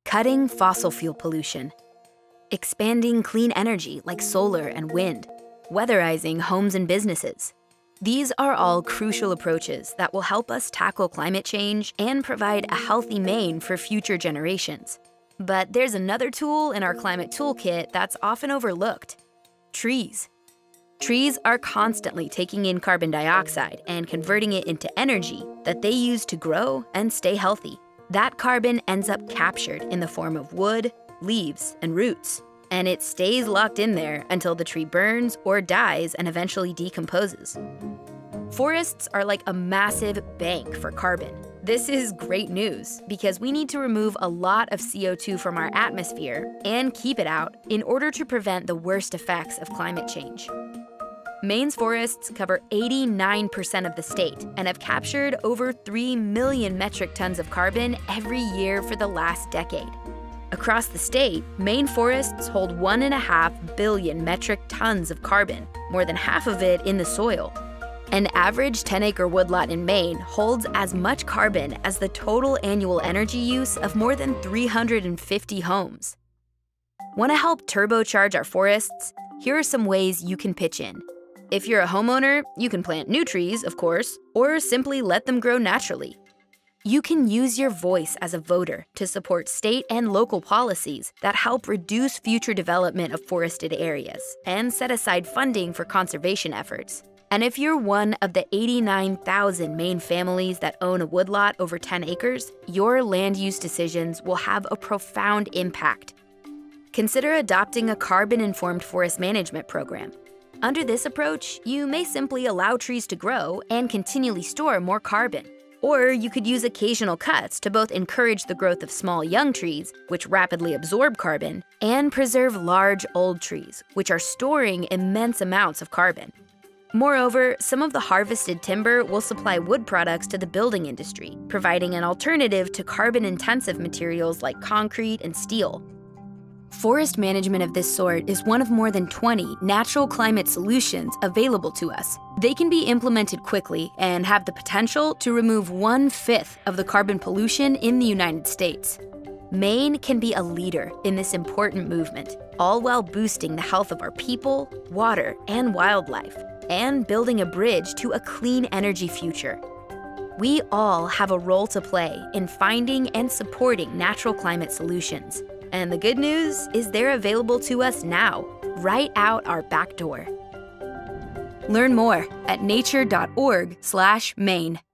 cutting fossil fuel pollution, expanding clean energy like solar and wind, weatherizing homes and businesses. These are all crucial approaches that will help us tackle climate change and provide a healthy Maine for future generations. But there's another tool in our climate toolkit that's often overlooked: trees. Trees are constantly taking in carbon dioxide and converting it into energy that they use to grow and stay healthy. That carbon ends up captured in the form of wood, leaves, and roots, and it stays locked in there until the tree burns or dies and eventually decomposes. Forests are like a massive bank for carbon. This is great news because we need to remove a lot of CO2 from our atmosphere and keep it out in order to prevent the worst effects of climate change. Maine's forests cover 89% of the state and have captured over 3 million metric tons of carbon every year for the last decade. Across the state, Maine forests hold 1.5 billion metric tons of carbon, more than half of it in the soil. An average 10-acre woodlot in Maine holds as much carbon as the total annual energy use of more than 350 homes. Want to help turbocharge our forests? Here are some ways you can pitch in. If you're a homeowner, you can plant new trees, of course, or simply let them grow naturally. You can use your voice as a voter to support state and local policies that help reduce future development of forested areas and set aside funding for conservation efforts. And if you're one of the 89,000 Maine families that own a woodlot over 10 acres, your land use decisions will have a profound impact. Consider adopting a carbon-informed forest management program. Under this approach, you may simply allow trees to grow and continually store more carbon. Or you could use occasional cuts to both encourage the growth of small young trees, which rapidly absorb carbon, and preserve large old trees, which are storing immense amounts of carbon. Moreover, some of the harvested timber will supply wood products to the building industry, providing an alternative to carbon-intensive materials like concrete and steel. Forest management of this sort is one of more than 20 natural climate solutions available to us. They can be implemented quickly and have the potential to remove 1/5 of the carbon pollution in the United States. Maine can be a leader in this important movement, all while boosting the health of our people, water, and wildlife, and building a bridge to a clean energy future. We all have a role to play in finding and supporting natural climate solutions. And the good news is they're available to us now, right out our back door. Learn more at nature.org/Maine.